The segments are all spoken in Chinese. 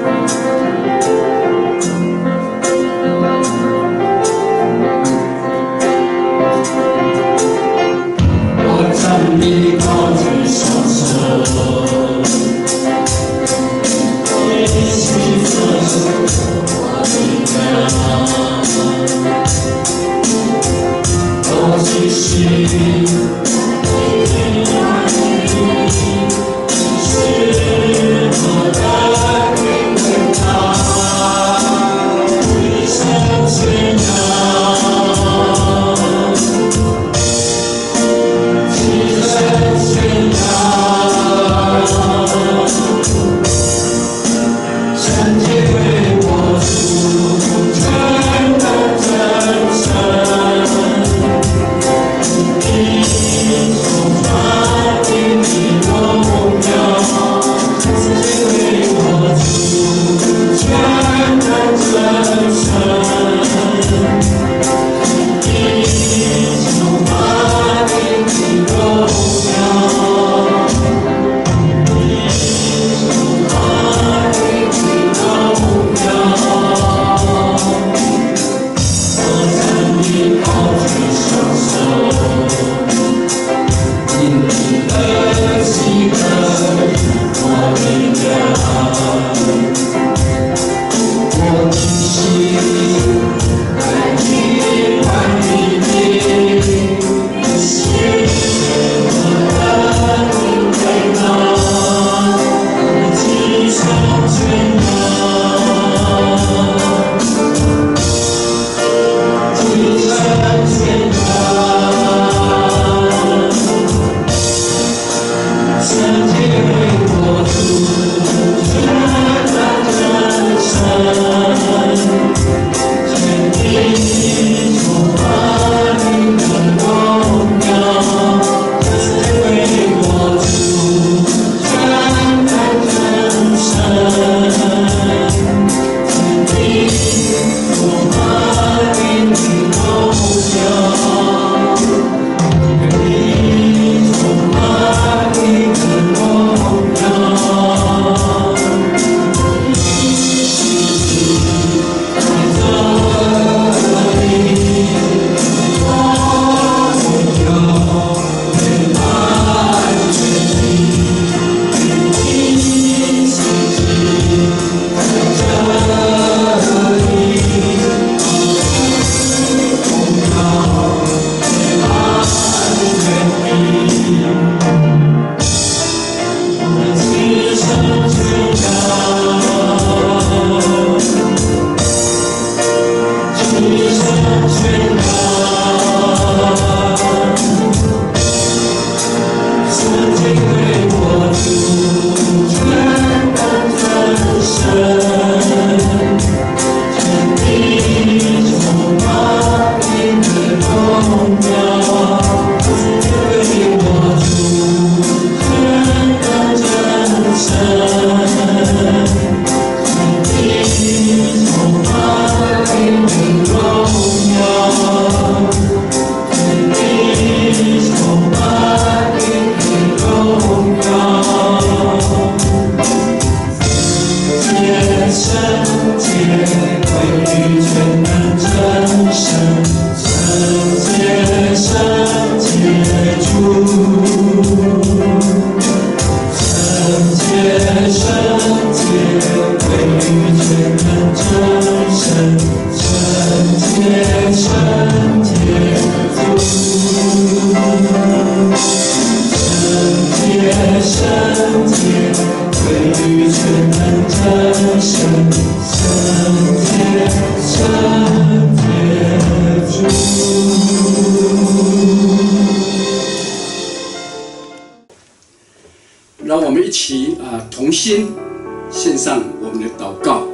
让我们一起同心献上我们的祷告。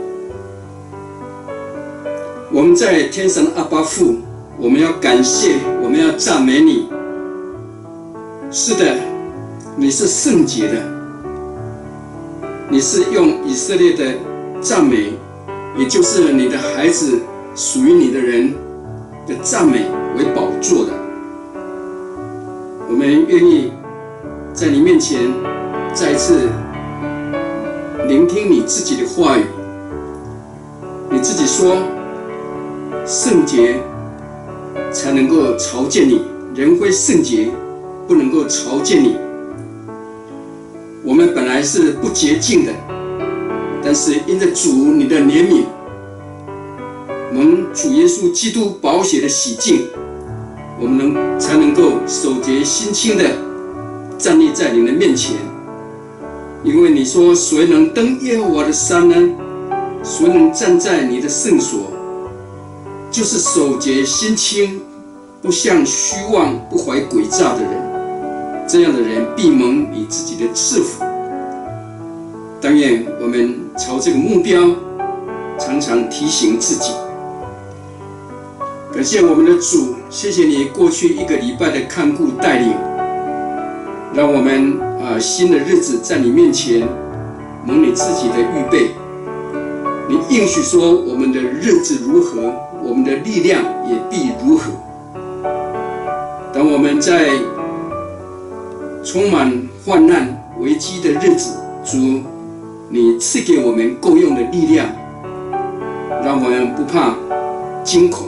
我们在天上的阿爸父，我们要感谢，我们要赞美你。是的，你是圣洁的，你是用以色列的赞美，也就是你的孩子属于你的人的赞美为宝座的。我们愿意在你面前再一次聆听你自己的话语， 你自己说，圣洁才能够朝见你，人非圣洁不能够朝见你。我们本来是不洁净的，但是因着主你的怜悯，蒙主耶稣基督宝血的洗净，我们才能够手洁心清的站立在你的面前。因为你说，谁能登耶和华的山呢？谁能站在你的圣所？就是手洁心清，不向虚妄、不怀诡诈的人。这样的人必蒙你自己的赐福。但愿我们朝这个目标常常提醒自己。感谢我们的主，谢谢你过去1个礼拜的看顾带领，让我们新的日子在你面前蒙你自己的预备。你应许说，我们的日子如何，我们的力量也必如何。当我们在充满患难危机的日子，主，你赐给我们够用的力量，让我们不怕惊恐，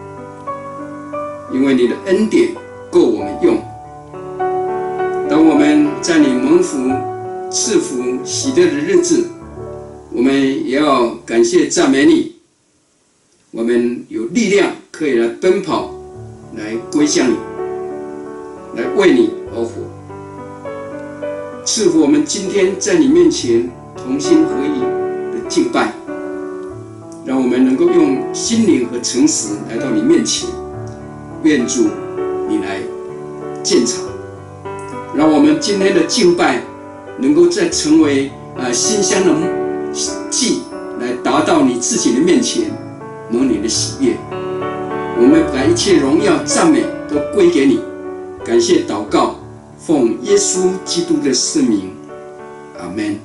因为你的恩典够我们用。当我们在你蒙福、赐福、喜乐的日子，我们也要感谢赞美你。我们有力量可以来奔跑，来归向你，来为你而活。赐福我们今天在你面前同心合意的敬拜，让我们能够用心灵和诚实来到你面前。愿主你来鉴察，让我们今天的敬拜能够再成为馨香的祭，来达到你自己的面前，蒙你的喜悦。我们把一切荣耀赞美都归给你。感谢祷告，奉耶稣基督的圣名，阿们。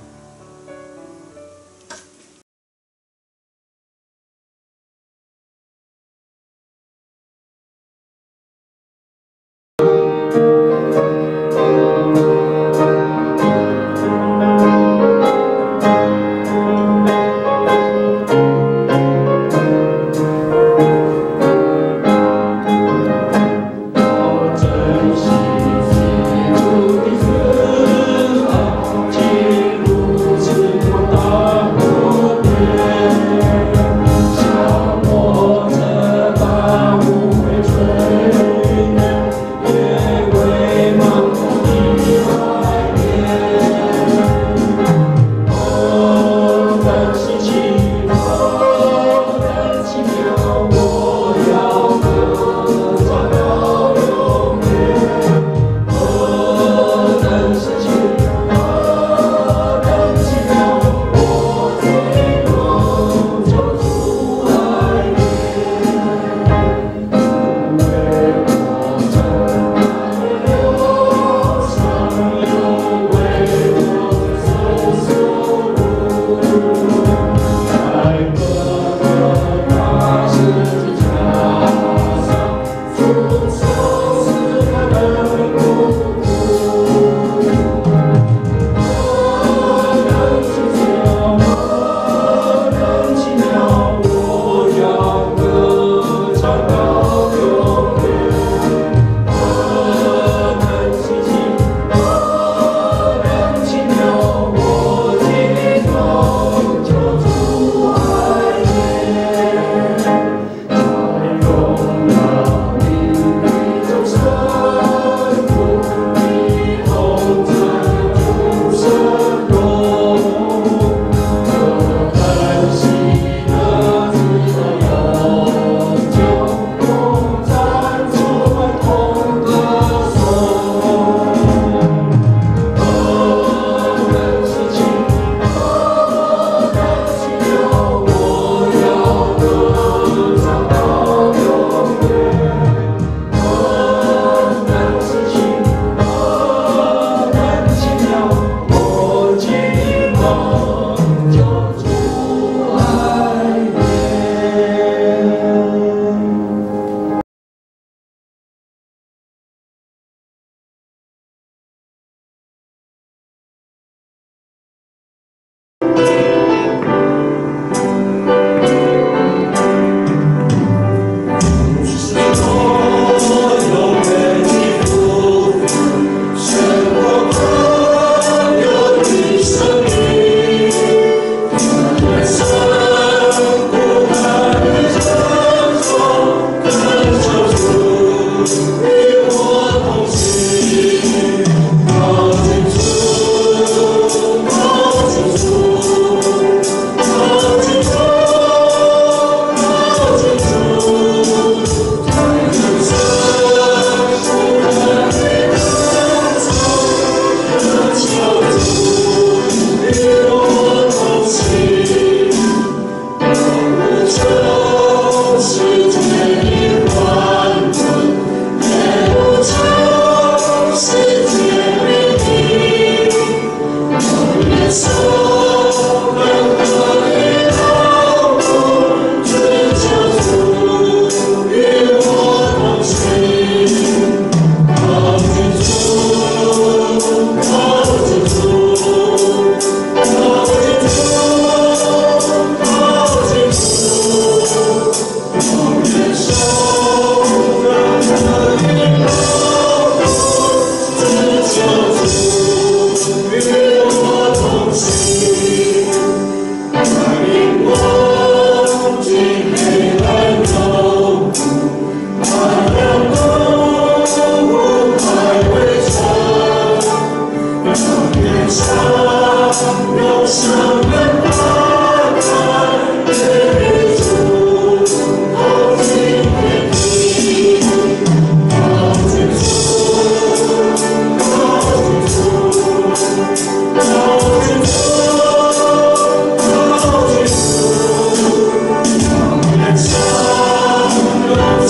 珍惜基督的恩，记录。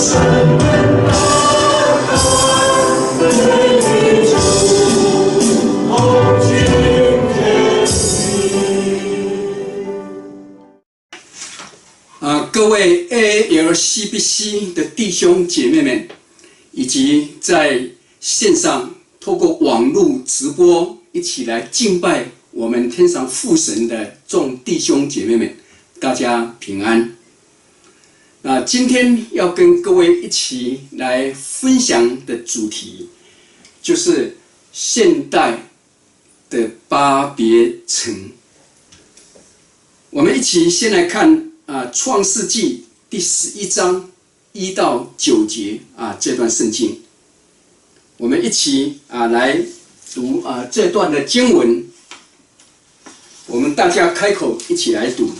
各位 AALCBC 的弟兄姐妹们，以及在线上透过网络直播一起来敬拜我们天上父神的众弟兄姐妹们，大家平安。今天要跟各位一起来分享的主题，就是现代的巴别城。我们一起先来看创世纪第11章1到9节这段圣经，我们一起来读这段的经文。我们大家开口一起来读。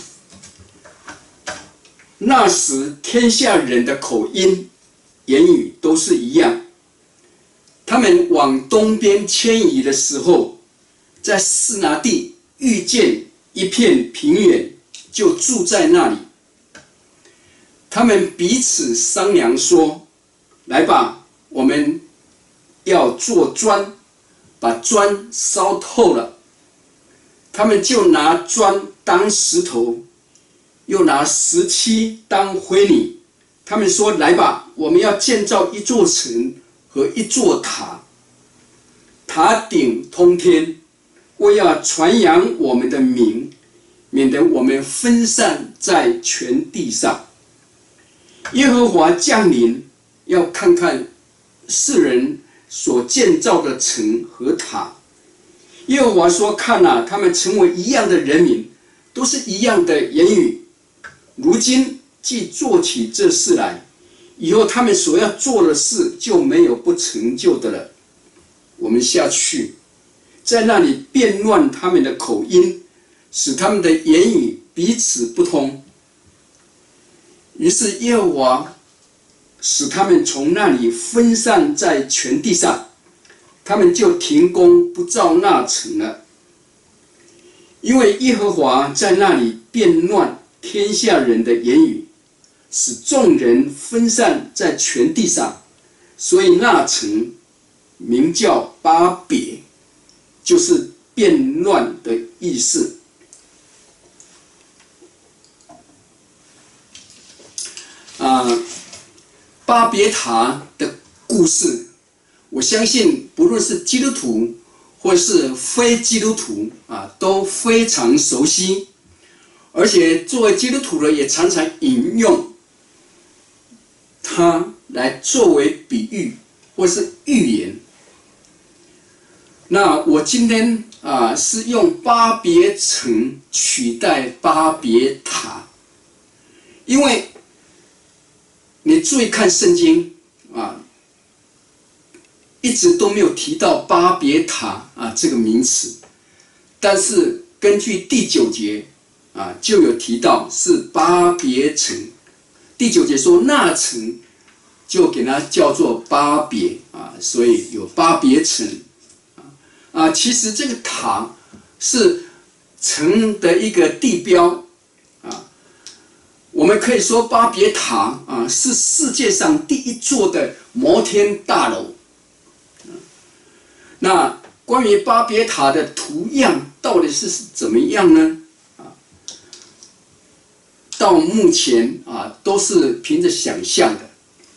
那时天下人的口音、言语都是一样。他们往东边迁移的时候，在示拿地遇见一片平原，就住在那里。他们彼此商量说：“来吧，我们要做砖，把砖烧透了。”他们就拿砖当石头，又拿石漆当灰泥。他们说：“来吧，我们要建造一座城和一座塔，塔顶通天，为要传扬我们的名，免得我们分散在全地上。”耶和华降临，要看看世人所建造的城和塔。耶和华说：“看啊，他们成为一样的人民，都是一样的言语。如今既做起这事来，以后他们所要做的事就没有不成就的了。我们下去，在那里变乱他们的口音，使他们的言语彼此不通。”于是耶和华使他们从那里分散在全地上，他们就停工不造那城了。因为耶和华在那里变乱天下人的言语，使众人分散在全地上，所以那城名叫巴别，就是变乱的意思。巴别塔的故事，我相信不论是基督徒或是非基督徒都非常熟悉，而且作为基督徒的也常常引用它来作为比喻或是预言。那我今天是用巴别城取代巴别塔，因为你注意看圣经一直都没有提到巴别塔这个名词，但是根据第9节就有提到是巴别城。第9节说那城就给它叫做巴别所以有巴别城其实这个塔是城的一个地标我们可以说巴别塔是世界上第一座的摩天大楼。那关于巴别塔的图样到底是怎么样呢？到目前都是凭着想象的。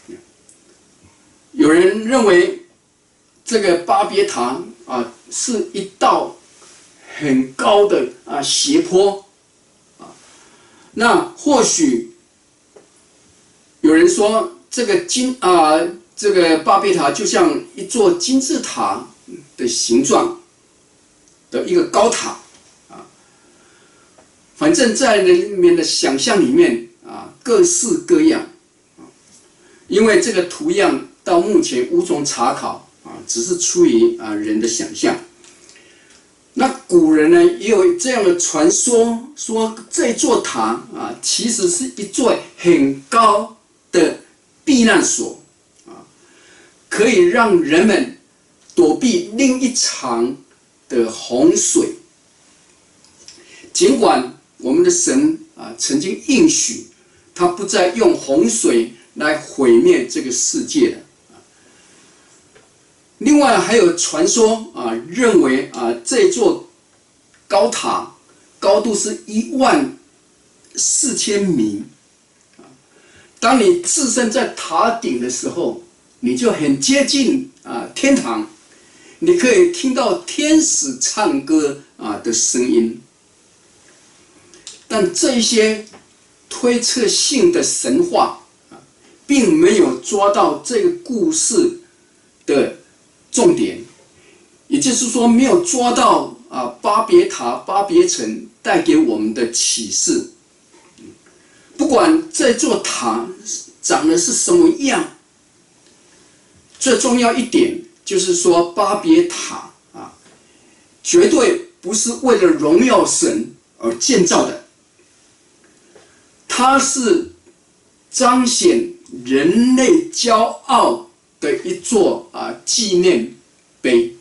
有人认为这个巴别塔是一道很高的斜坡。那或许有人说这个这个巴别塔就像一座金字塔的形状的一个高塔反正在人们的想象里面各式各样因为这个图样到目前无从查考只是出于人的想象。那古人呢也有这样的传说，说这座塔其实是一座很高的避难所可以让人们躲避另一场的洪水。尽管我们的神曾经应许他不再用洪水来毁灭这个世界的。另外还有传说认为这座高塔高度是14000米。当你置身在塔顶的时候，你就很接近天堂，你可以听到天使唱歌的声音。但这些推测性的神话并没有抓到这个故事的重点，也就是说，没有抓到巴别塔、巴别城带给我们的启示。不管这座塔长得是什么样，最重要一点就是说，巴别塔绝对不是为了荣耀神而建造的，它是彰显人类骄傲的一座纪念碑。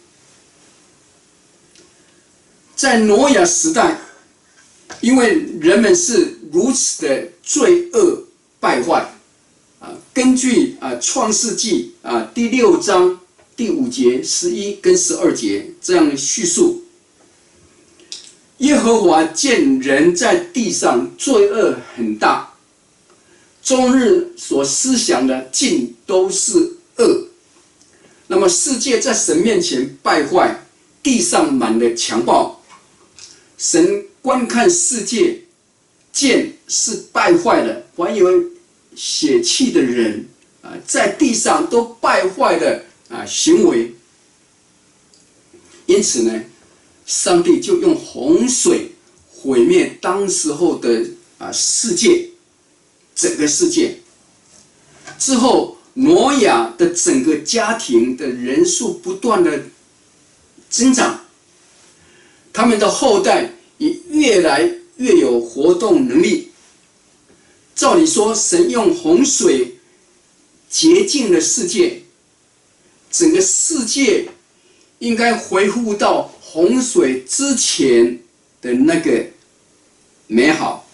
在挪亚时代，因为人们是如此的罪恶败坏，根据创世纪第6章第5节、11跟12节这样叙述，耶和华见人在地上罪恶很大，终日所思想的尽都是恶。那么世界在神面前败坏，地上满了强暴。神观看世界，见是败坏了，凡有血气的人在地上都败坏了行为。因此呢，上帝就用洪水毁灭当时候的世界，整个世界。之后，挪亚的整个家庭的人数不断的增长，他们的后代也越来越有活动能力。照理说，神用洪水洁净了世界，整个世界应该恢复到洪水之前的那个美好。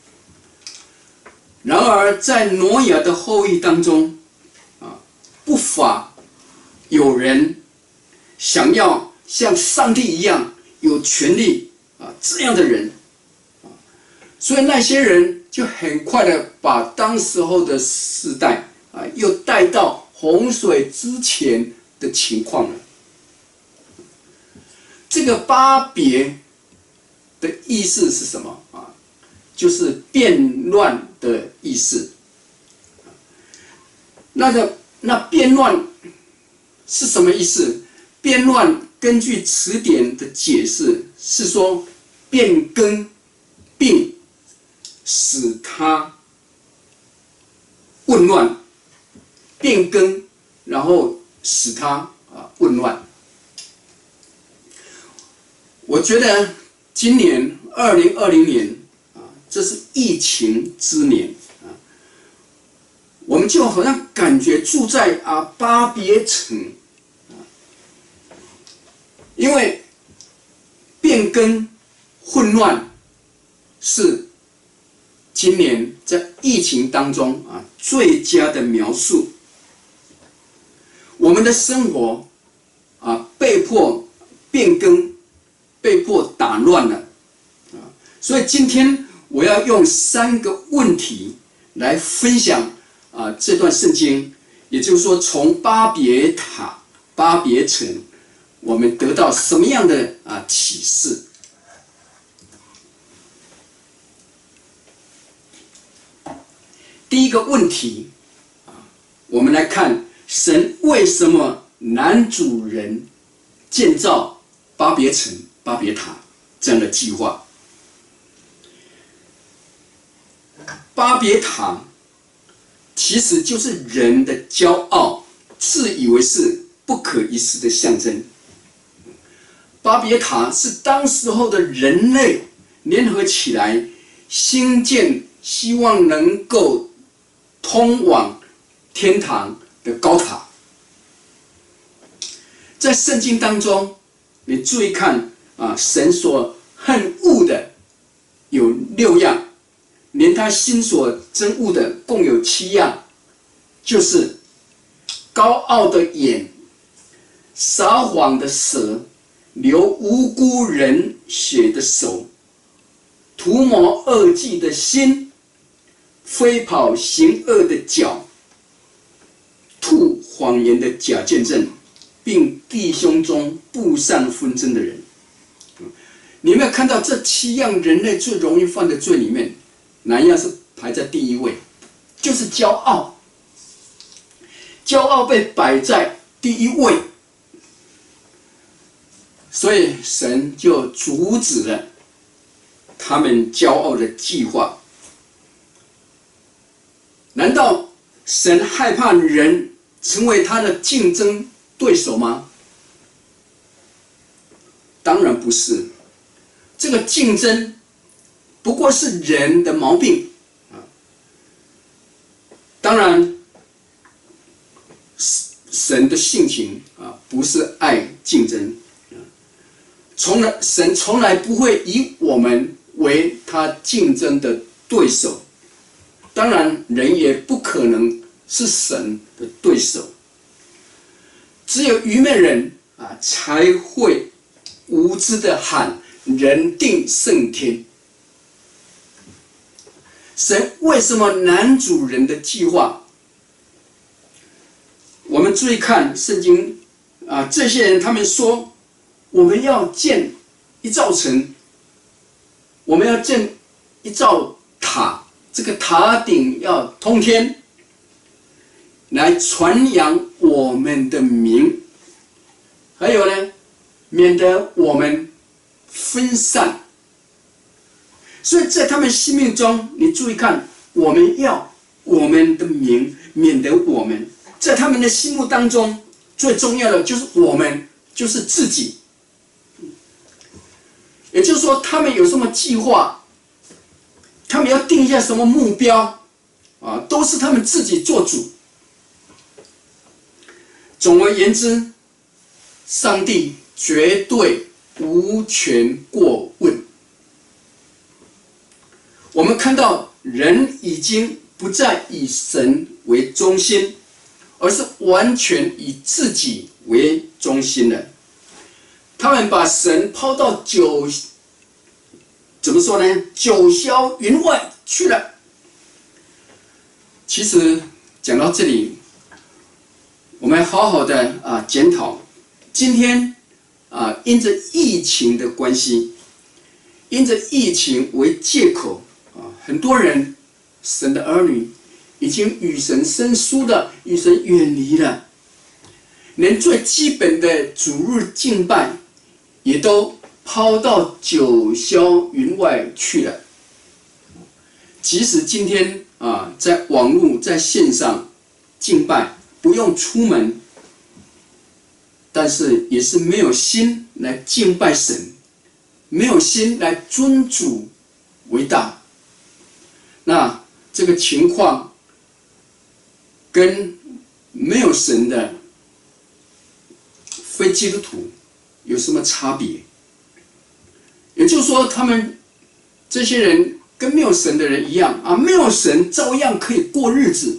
然而，在挪亚的后裔当中，不乏有人想要像上帝一样有权利这样的人，所以那些人就很快的把当时候的世代又带到洪水之前的情况了。这个巴别的意思是什么就是变乱的意思。那变乱是什么意思？变乱根据词典的解释是说变更并使它混乱，变更然后使它混乱。我觉得今年2020年这是疫情之年我们就好像感觉住在巴别城因为变更混乱是今年在疫情当中最佳的描述。我们的生活被迫变更，被迫打乱了所以今天我要用3个问题来分享这段圣经，也就是说，从巴别塔、巴别城，我们得到什么样的启示？第一个问题我们来看神为什么男主人建造巴别城、巴别塔这样的计划。巴别塔其实就是人的骄傲，自以为是不可一世的象征。巴别塔是当时候的人类联合起来兴建，希望能够通往天堂的高塔。在圣经当中，你注意看神所恨恶的有6样，连他心所憎恶的共有7样。 就是高傲的眼、撒谎的舌、流无辜人血的手、图谋恶计的心、飞跑行恶的脚、吐谎言的假见证，并弟兄中布散纷争的人。你有没有看到这7样人类最容易犯的罪里面，哪一样是排在第1位？就是骄傲。骄傲被摆在第1位，所以神就阻止了他们骄傲的计划。难道神害怕人成为他的竞争对手吗？当然不是。这个竞争不过是人的毛病啊。当然，神的性情啊，不是爱竞争。神从来不会以我们为他竞争的对手。当然，人也不可能是神的对手。只有愚昧人啊，才会无知的喊人定胜天。神为什么拦阻人的计划？我们注意看圣经啊，这些人他们说，我们要建一座城，我们要建一座塔，这个塔顶要通天，来传扬我们的名。还有呢，免得我们分散。所以在他们生命中，你注意看，我们要我们的名，免得我们在他们的心目当中，最重要的就是我们，就是自己。也就是说，他们有什么计划，他们要定下什么目标啊，都是他们自己做主。总而言之，上帝绝对无权过问。我们看到人已经不再以神为中心，而是完全以自己为中心了。他们把神抛到怎么说呢？九霄云外去了。其实讲到这里，我们好好的检讨。今天因着疫情的关系，因着疫情为借口很多人神的儿女已经与神生疏的，与神远离了，连最基本的主日敬拜也都抛到九霄云外去了。即使今天在网络在线上敬拜，不用出门，但是也是没有心来敬拜神，没有心来尊主为大。那这个情况跟没有神的非基督徒有什么差别？也就是说，他们这些人跟没有神的人一样没有神照样可以过日子。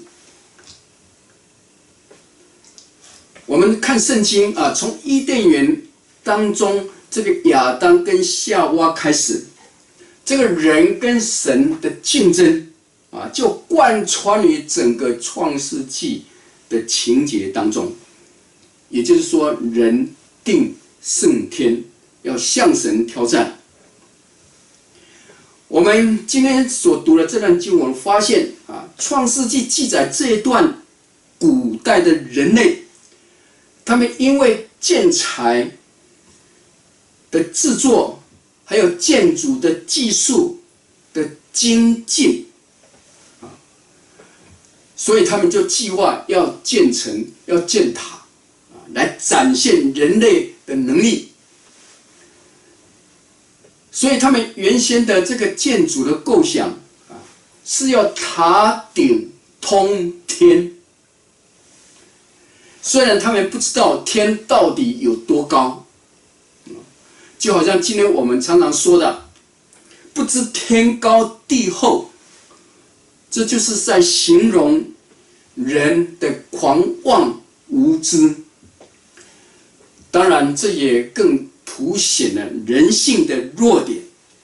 我们看圣经从伊甸园当中，这个亚当跟夏娃开始，这个人跟神的竞争就贯穿于整个创世纪的情节当中。也就是说，人定胜天，要向神挑战。我们今天所读的这段经文发现创世纪记载这一段古代的人类，他们因为建材的制作，还有建筑的技术的精进所以他们就计划要建城，要建塔来展现人类的能力。所以他们原先的这个建筑的构想是要塔顶通天。虽然他们不知道天到底有多高，就好像今天我们常常说的不知天高地厚，这就是在形容人的狂妄无知。当然，这也更凸显了人性的弱点。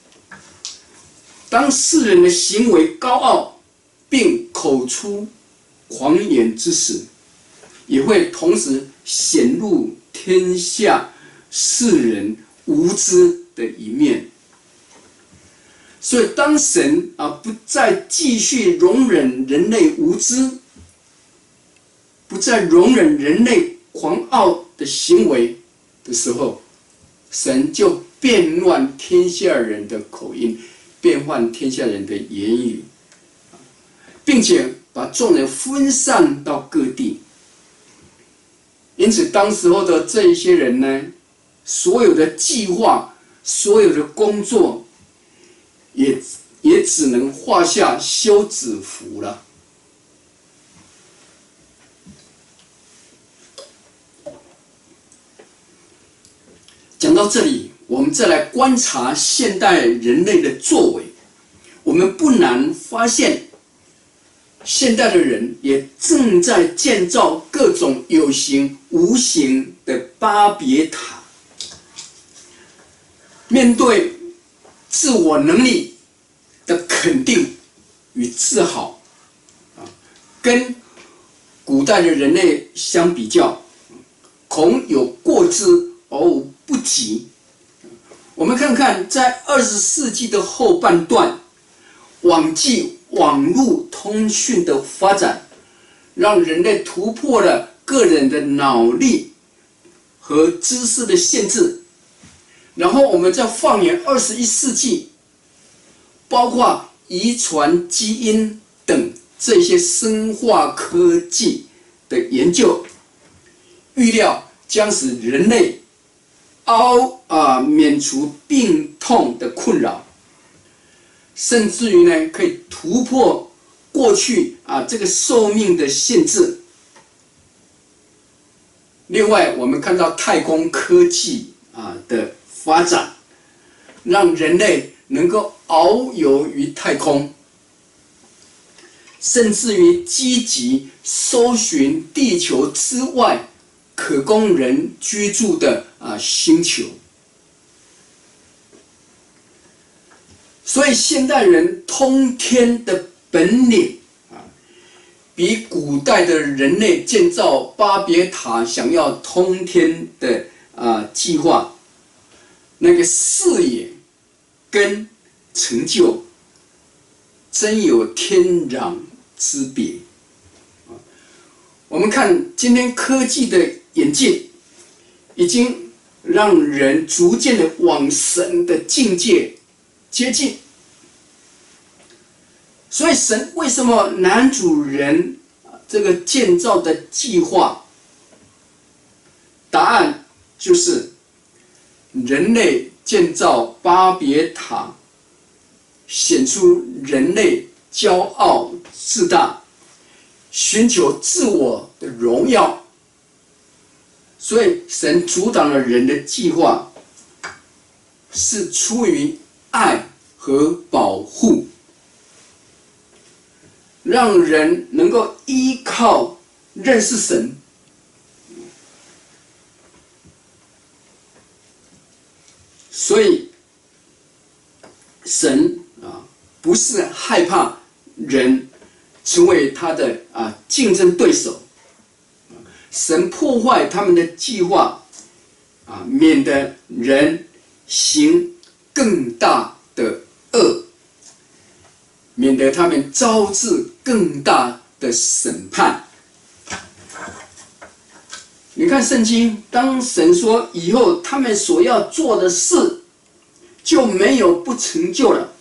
当世人的行为高傲，并口出狂言之时，也会同时显露天下世人无知的一面。所以，当神不再继续容忍人类无知，不再容忍人类狂傲的行为的时候，神就变乱天下人的口音，变换天下人的言语，并且把众人分散到各地。因此，当时候的这一些人呢，所有的计划、所有的工作，也只能画下休止符了。讲到这里，我们再来观察现代人类的作为，我们不难发现，现代的人也正在建造各种有形无形的巴别塔。面对自我能力的肯定与自豪，跟古代的人类相比较，恐有过之而无不及。我们看看，在20世纪的后半段，网络通讯的发展，让人类突破了个人的脑力和知识的限制。然后我们再放眼21世纪，包括遗传基因等这些生化科技的研究，预料将使人类免除病痛的困扰，甚至于呢，可以突破过去这个寿命的限制。另外，我们看到太空科技的发展，让人类能够遨游于太空，甚至于积极搜寻地球之外可供人居住的星球。所以现代人通天的本领比古代的人类建造巴别塔想要通天的计划，那个视野跟成就真有天壤之别。我们看今天科技的演进，已经让人逐渐的往神的境界接近。所以神为什么男主人这个建造的计划？答案就是人类建造巴别塔，显出人类骄傲自大，寻求自我的荣耀。所以神阻挡了人的计划，是出于爱和保护，让人能够依靠认识神。所以神不是害怕人成为他的竞争对手，神破坏他们的计划免得人行更大的恶，免得他们招致更大的审判。你看圣经，当神说以后他们所要做的事就没有不成就了，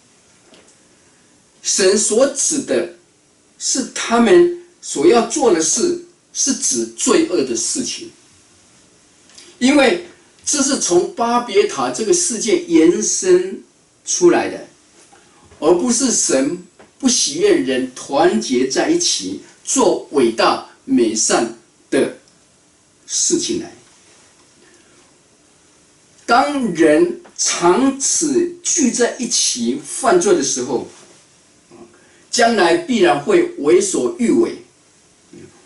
神所指的是他们所要做的事，是指罪恶的事情，因为这是从巴别塔这个事件延伸出来的，而不是神不喜悦人团结在一起做伟大美善的事情来。当人长此聚在一起犯罪的时候，将来必然会为所欲为，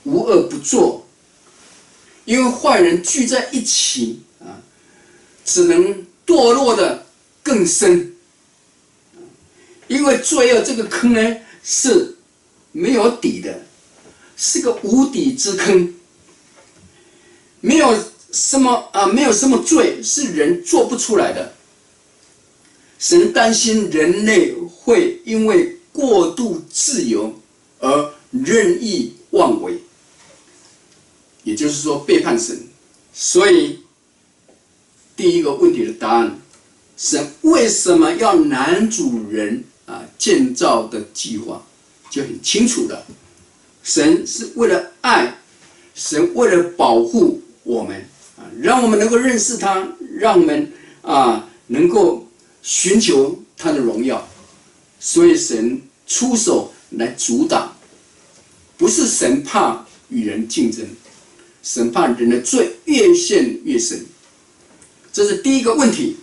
无恶不作，因为坏人聚在一起啊，只能堕落的更深。因为罪恶这个坑呢是没有底的，是个无底之坑，没有什么罪是人做不出来的。神担心人类会因为过度自由而任意妄为，也就是说背叛神。所以第一个问题的答案，神为什么要男主人建造的计划就很清楚了。神是为了爱，神为了保护我们让我们能够认识他，让我们能够寻求他的荣耀。所以神出手来阻挡，不是神怕与人竞争，神怕人的罪越陷越深。这是第一个问题。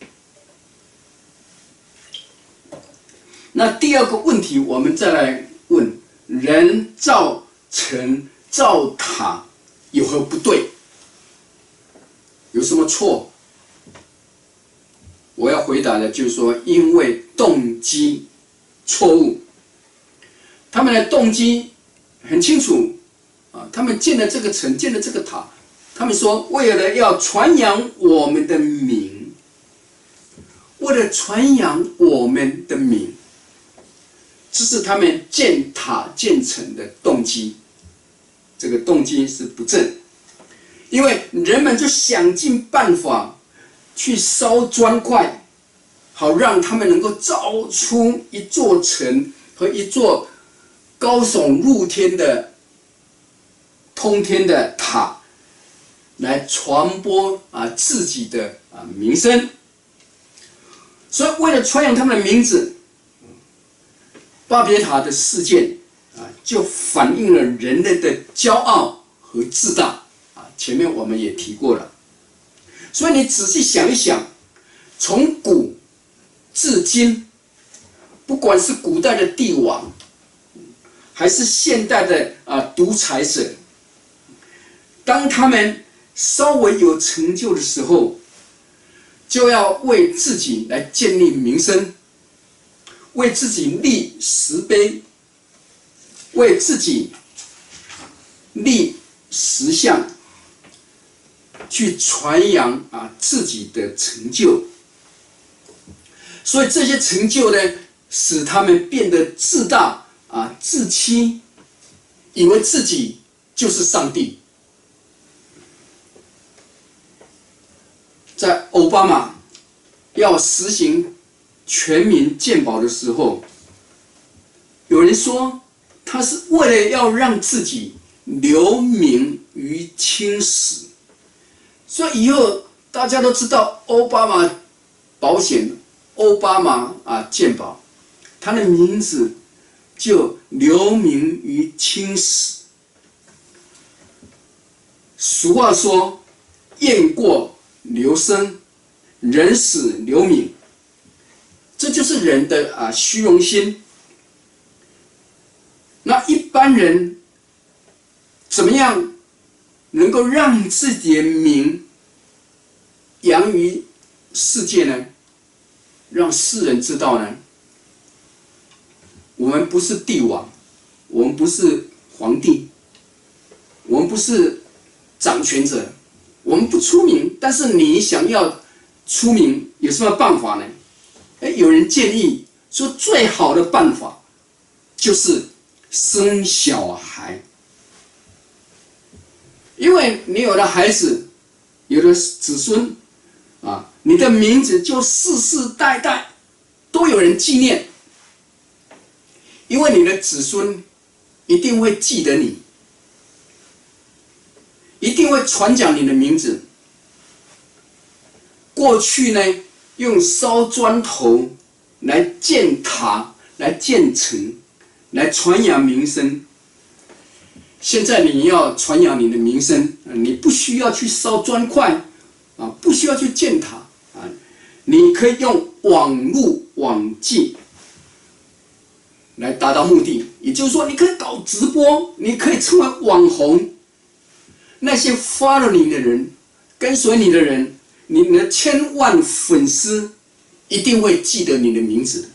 那第二个问题，我们再来问：人造城造塔有何不对？有什么错？我要回答的就是说，因为动机错误。他们的动机很清楚他们建了这个城，建了这个塔，他们说为了要传扬我们的名，为了传扬我们的名，这是他们建塔建城的动机。这个动机是不正，因为人们就想尽办法去烧砖块，好让他们能够造出一座城和一座高耸入天的通天的塔，来传播自己的名声。所以为了传扬他们的名字，巴别塔的事件就反映了人类的骄傲和自大前面我们也提过了。所以你仔细想一想，从古至今，不管是古代的帝王，还是现代的独裁者，当他们稍微有成就的时候，就要为自己来建立名声，为自己立石碑，为自己立石像，去传扬自己的成就。所以这些成就呢，使他们变得自大自欺，以为自己就是上帝。在奥巴马要实行全民健保的时候，有人说他是为了要让自己留名于青史，所以以后大家都知道奥巴马保险、奥巴马健保，他的名字就留名于青史。俗话说：雁过留声，人死留名。这就是人的虚荣心。那一般人怎么样能够让自己的名扬于世界呢？让世人知道呢？我们不是帝王，我们不是皇帝，我们不是掌权者，我们不出名。但是你想要出名，有什么办法呢？有人建议说，最好的办法就是生小孩。因为你有了孩子，有了子孙你的名字就世世代代都有人纪念。因为你的子孙一定会记得你，一定会传讲你的名字。过去呢，用烧砖头来建塔、来建城、来传扬名声。现在你要传扬你的名声，你不需要去烧砖块不需要去建塔你可以用网路网际来达到目的。 也就是说，你可以搞直播，你可以成为网红。那些 follow 你的人、跟随你的人，你的千万粉丝一定会记得你的名字。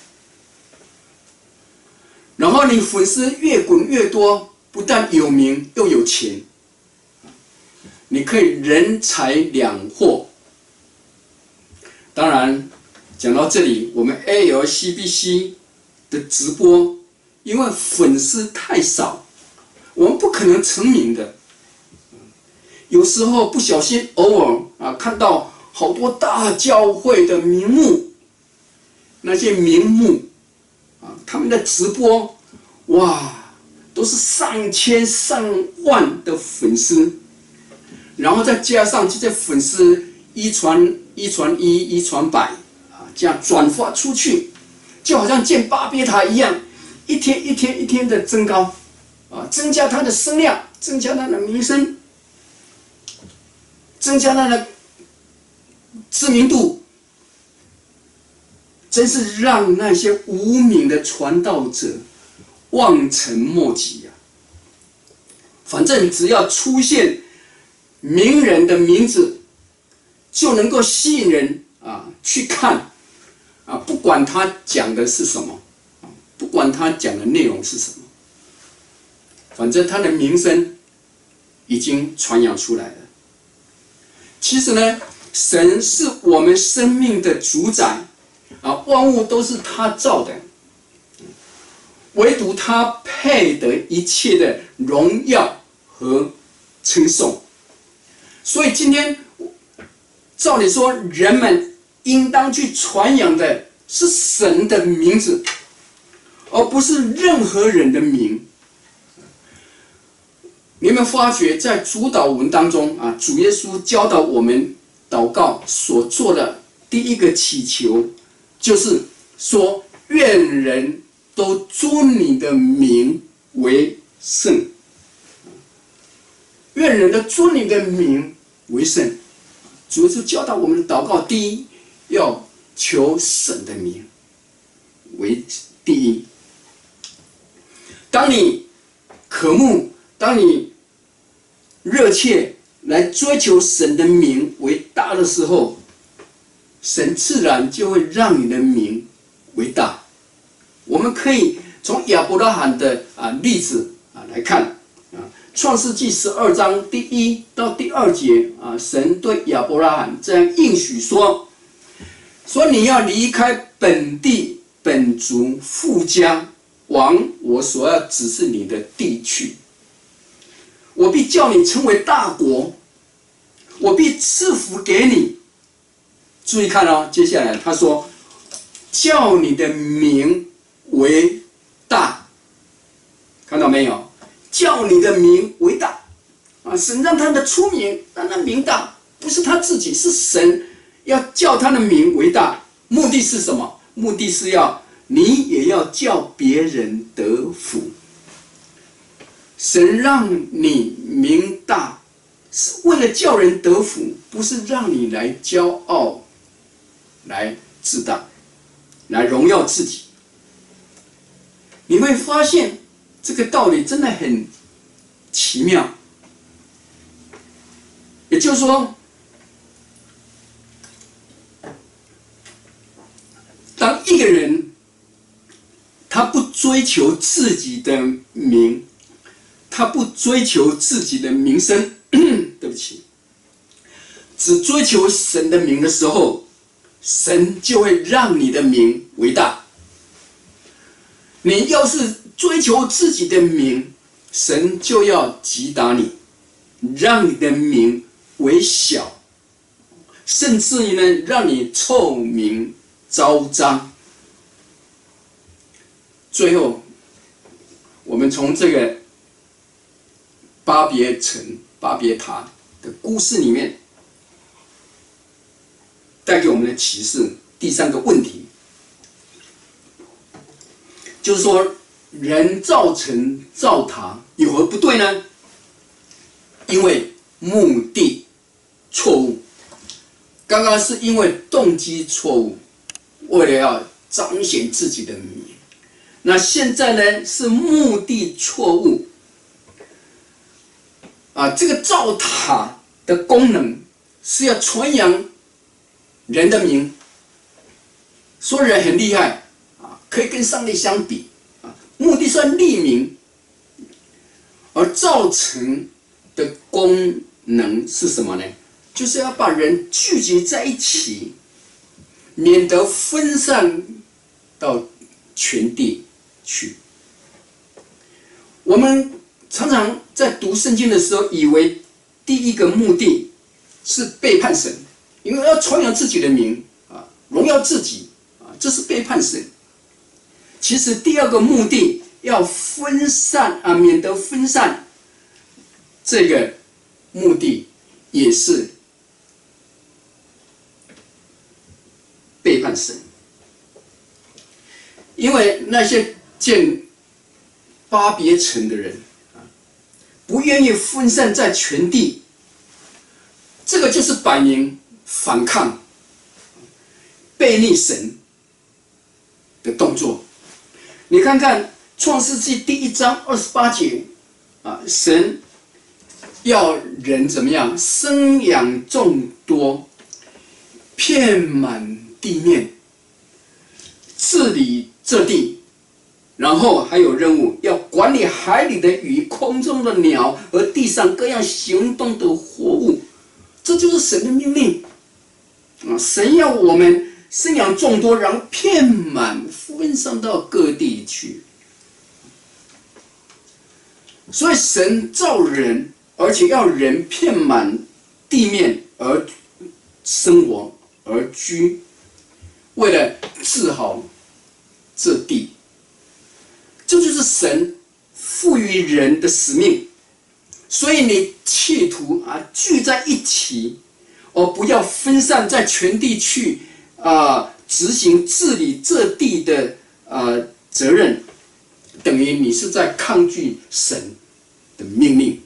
然后你粉丝越滚越多，不但有名又有钱，你可以人财两获。当然，讲到这里，我们 ALCBC 的直播，因为粉丝太少，我们不可能成名的。有时候不小心，偶尔看到好多大教会的名目，那些名目他们的直播，哇，都是上千上万的粉丝，然后再加上这些粉丝一传一传百这样转发出去，就好像建巴别塔一样，一天的增高增加它的声量，增加它的名声，增加它的知名度，真是让那些无名的传道者望尘莫及反正只要出现名人的名字，就能够吸引人去看不管他讲的是什么，不管他讲的内容是什么，反正他的名声已经传扬出来了。其实呢，神是我们生命的主宰万物都是他造的，唯独他配得一切的荣耀和称颂。所以今天照理说，人们应当去传扬的是神的名字，而不是任何人的名。你有没有发觉，在主祷文当中主耶稣教导我们祷告所做的第一个祈求，就是说，愿人都尊你的名为圣。愿人都尊你的名为圣。主耶稣教导我们的祷告，第一要求神的名为第一。当你渴慕，当你热切来追求神的名为大的时候，神自然就会让你的名为大。我们可以从亚伯拉罕的例子来看创世纪12章第1到第2节神对亚伯拉罕这样应许说你要离开本地本族父家，往我所要指示你的地去。我必叫你成为大国，我必赐福给你。注意看接下来他说，叫你的名为大，看到没有？叫你的名为大神让他的出名，让他名大，不是他自己，是神要叫他的名为大。目的是什么？目的是要你也要叫别人得福。神让你名大，是为了叫人得福，不是让你来骄傲，来自大，来荣耀自己。你会发现这个道理真的很奇妙。也就是说，当一个人他不追求自己的名，他不追求自己的名声，对不起，只追求神的名的时候，神就会让你的名为大。你要是追求自己的名，神就要击打你，让你的名为小，甚至于呢，让你臭名昭彰。最后，我们从这个巴别塔的故事里面带给我们的启示，第3个问题，就是说，人造城造塔有何不对呢？因为目的错误。刚刚是因为动机错误，为了要彰显自己的名。 那现在呢是目的错误啊！这个造塔的功能是要传扬人的名，说人很厉害啊，可以跟上帝相比啊，目的是要立名，而造成的功能是什么呢？就是要把人聚集在一起，免得分散到全地去。我们常常在读圣经的时候，以为第一个目的是背叛神，因为要传扬自己的名啊，荣耀自己啊，这是背叛神。其实第二个目的要分散啊，免得分散，这个目的也是背叛神。因为那些建巴别城的人啊，不愿意分散在全地，这个就是摆明反抗、背逆神的动作。你看看创世纪第1章28节啊，神要人怎么样？生养众多，遍满地面，治理这地，然后还有任务要管理海里的鱼、空中的鸟和地上各样行动的活物。这就是神的命令啊！神要我们生养众多，然后遍满分散到各地去。所以神造人，而且要人遍满地面而生活而居，为了治好这地。这就是神赋予人的使命。所以你企图啊聚在一起，而不要分散在全地去执行治理这地的责任，等于你是在抗拒神的命令。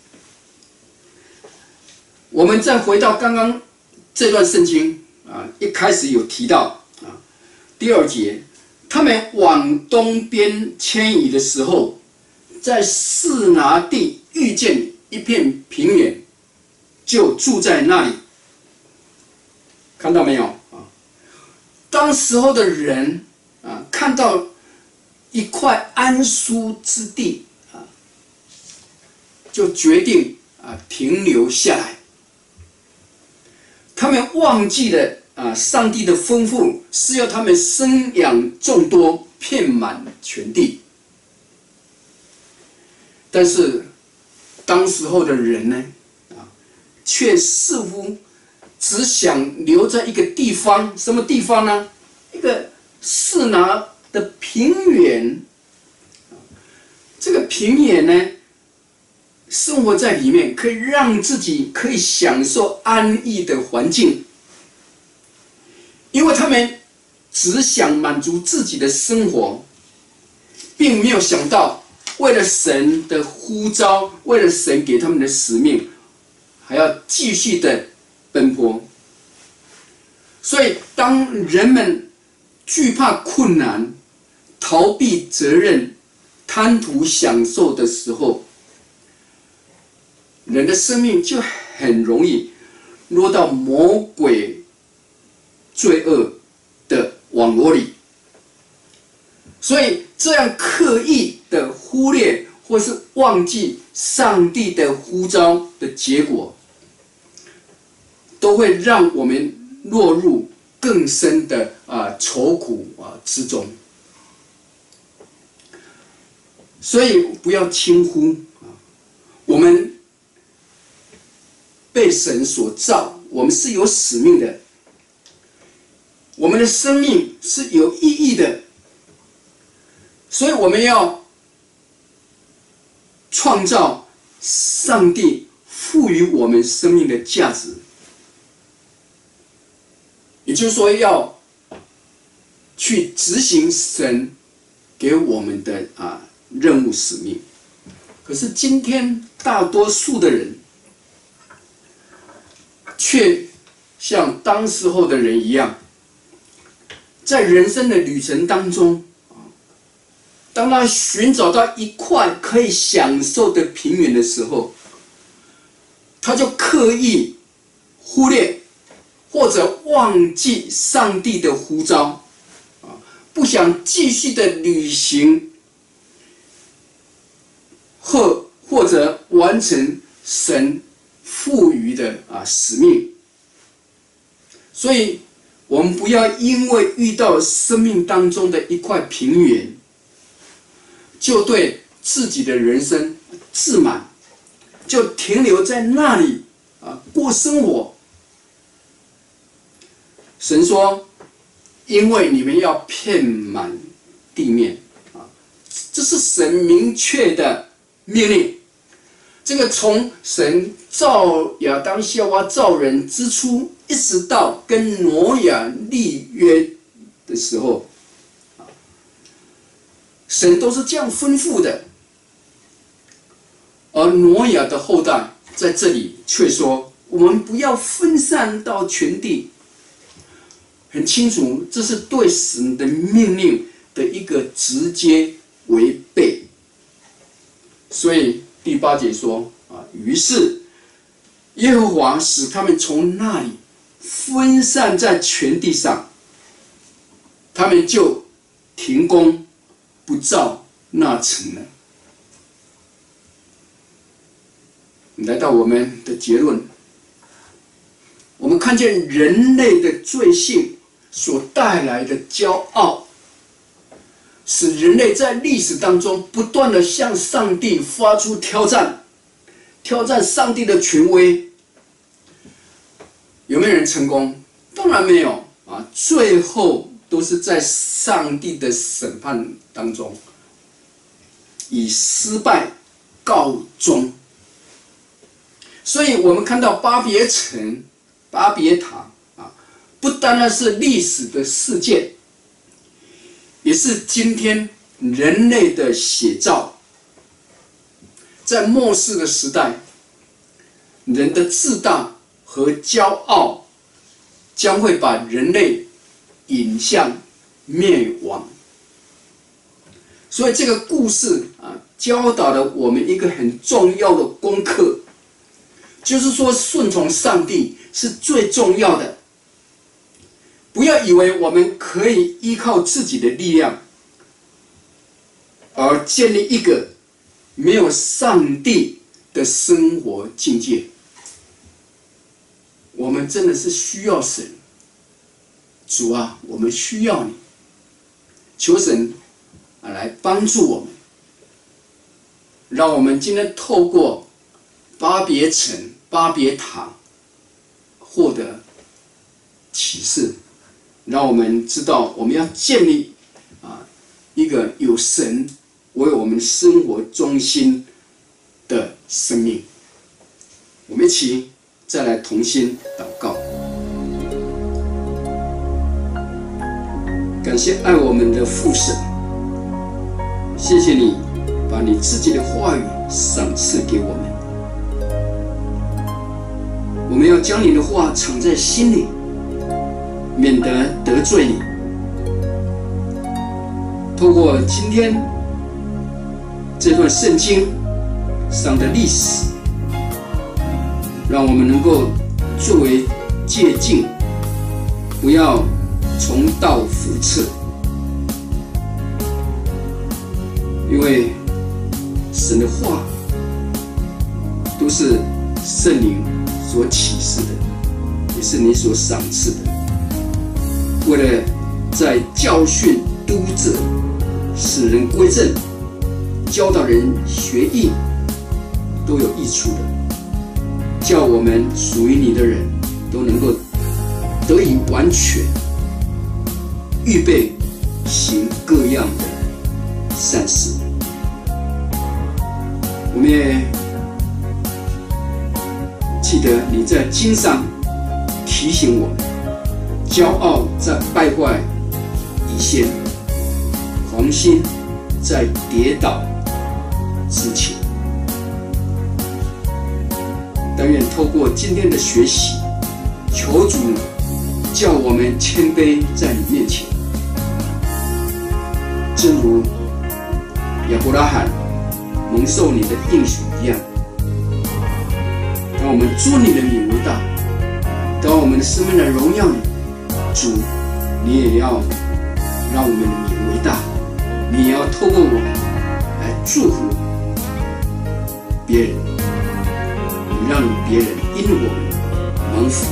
我们再回到刚刚这段圣经啊，一开始有提到啊，第2节，他们往东边迁移的时候，在示拿地遇见一片平原，就住在那里。看到没有啊？当时候的人啊，看到一块安舒之地啊，就决定停留下来。他们忘记了上帝的吩咐是要他们生养众多，遍满全地。但是当时候的人呢，却似乎只想留在一个地方，什么地方呢？一个示拿的平原。这个平原呢，生活在里面，可以让自己可以享受安逸的环境，因为他们只想满足自己的生活，并没有想到为了神的呼召，为了神给他们的使命，还要继续的奔波。所以当人们惧怕困难、逃避责任、贪图享受的时候，人的生命就很容易落到魔鬼罪恶的网络里。所以这样刻意的忽略或是忘记上帝的呼召的结果，都会让我们落入更深的愁苦之中。所以不要轻忽我们被神所造，我们是有使命的，我们的生命是有意义的，所以我们要创造上帝赋予我们生命的价值，也就是说要去执行神给我们的任务使命。可是今天大多数的人却像当时候的人一样，在人生的旅程当中当他寻找到一块可以享受的平原的时候，他就刻意忽略或者忘记上帝的呼召，不想继续的履行或者完成神赋予的使命。所以我们不要因为遇到生命当中的一块平原，就对自己的人生自满，就停留在那里过生活。神说，因为你们要遍满地面，这是神明确的命令。这个从神造亚当夏娃造人之初，一直到跟挪亚立约的时候，神都是这样吩咐的。而挪亚的后代在这里却说，我们不要分散到全地。很清楚，这是对神的命令的一个直接违背。所以第8节说于是耶和华使他们从那里分散在全地上，他们就停工不造那城了。来到我们的结论，我们看见人类的罪性所带来的骄傲，使人类在历史当中不断的向上帝发出挑战，挑战上帝的权威。有没有人成功？当然没有最后都是在上帝的审判当中以失败告终。所以我们看到巴别城、巴别塔不单单是历史的事件，也是今天人类的写照。在末世的时代，人的自大和骄傲将会把人类引向灭亡。所以这个故事教导了我们一个很重要的功课，就是说顺从上帝是最重要的。不要以为我们可以依靠自己的力量而建立一个没有上帝的生活境界。我们真的是需要神，主啊，我们需要你，求神来帮助我们，让我们今天透过巴别城、巴别塔获得启示，让我们知道我们要建立一个有神为我们生活中心的生命。我们一起再来同心祷告。感谢爱我们的父神，谢谢你把你自己的话语赏赐给我们。我们要将你的话藏在心里，免得得罪你。透过今天这段圣经上的历史，让我们能够作为借鉴，不要重蹈覆辙。因为神的话都是圣灵所启示的，也是你所赏赐的，为了在教训、督责、使人归正、教导人学义，都有益处的，叫我们属于你的人都能够得以完全，预备行各样的善事。我们也记得你在经上提醒我们，骄傲在败坏以先，狂心在跌倒之前。但愿透过今天的学习，求主叫我们谦卑在你面前，正如亚伯拉罕蒙受你的应许一样。当我们尊你的名为大，当我们的生命来荣耀你，主，你也要让我们的名为大，你也要透过我们来祝福别人，你让别人因我们蒙福。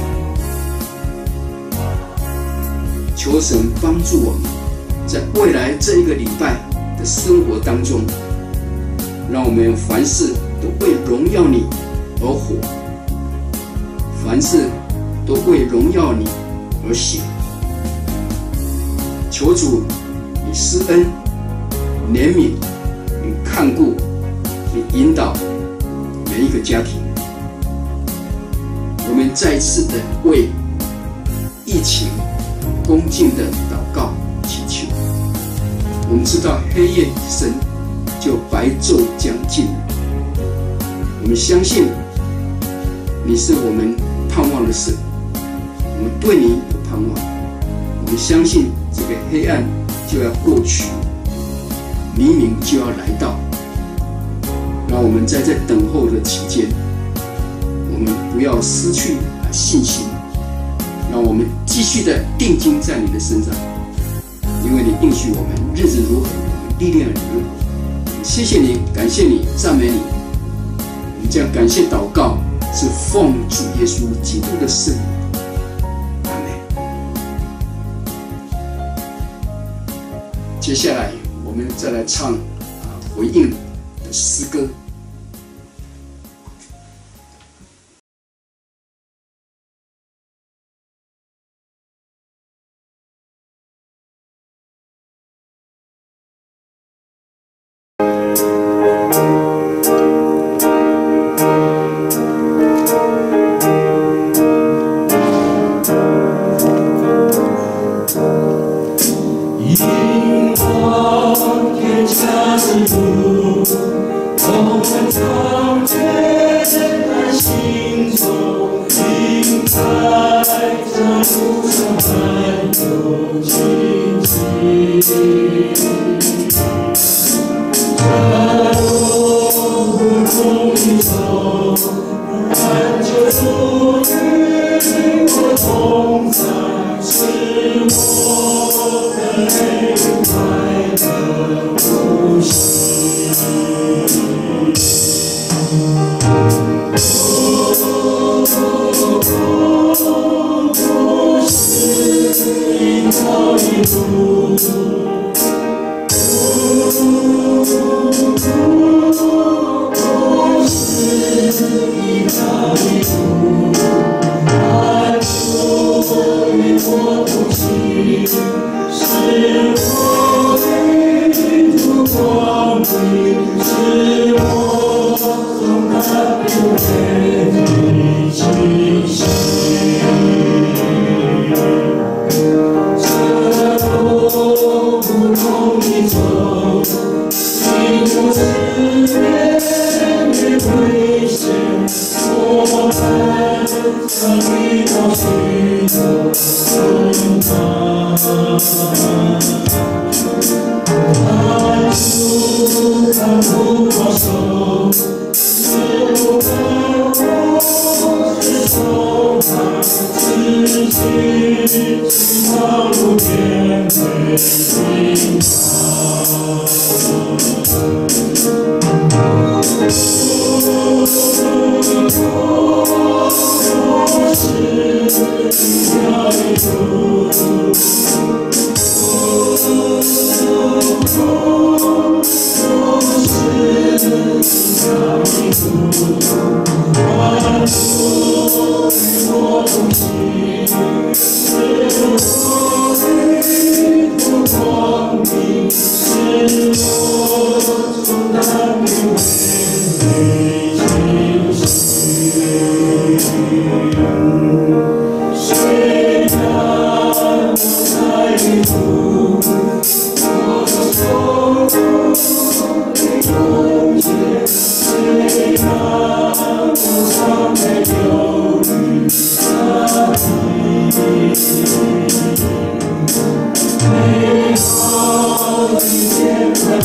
求神帮助我们，在未来这一个礼拜的生活当中，让我们凡事都为荣耀你而活，凡事都为荣耀你而行。求主你施恩、怜悯、你看顾、你引导每一个家庭。我们再次的为疫情恭敬的祷告祈求。我们知道黑夜已深，就白昼将近了。我们相信你是我们盼望的神，我们对你有盼望。我们相信这个黑暗就要过去，黎明就要来到。让我们在这等候的期间，我们不要失去信心，让我们继续的定睛在你的身上，因为你应许我们日子如何，我们力量如何。谢谢你，感谢你，赞美你。我们将感谢祷告是奉主耶稣基督的圣名，阿们。接下来我们再来唱回应的诗歌。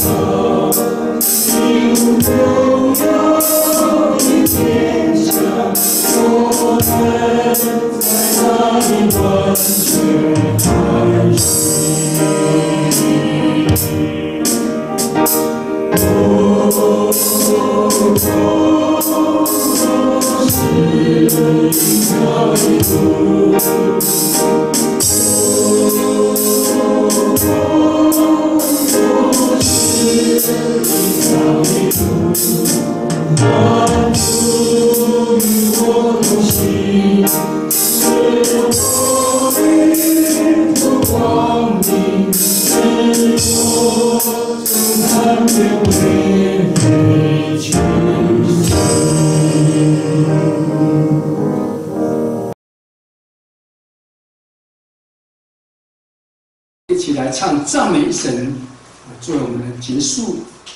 一起来唱赞美神，作为我们的结束。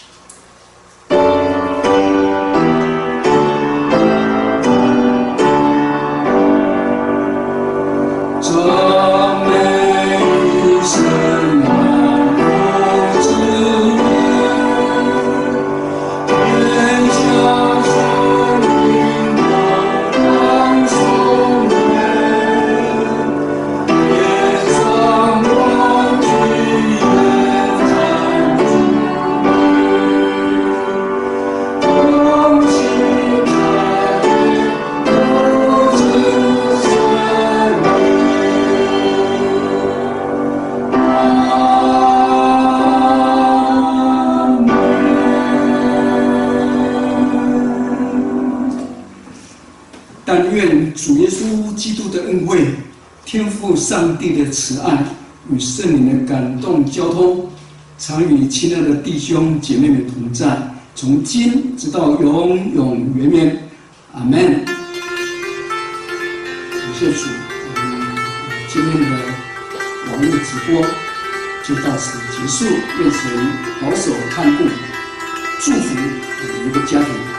但愿主耶稣基督的恩惠、天父上帝的慈爱与圣灵的感动交通，常与亲爱的弟兄姐妹们同在，从今直到永永远远。阿门。感谢主，我们今天的网络直播就到此结束。愿神保守看顾，祝福我们的家庭。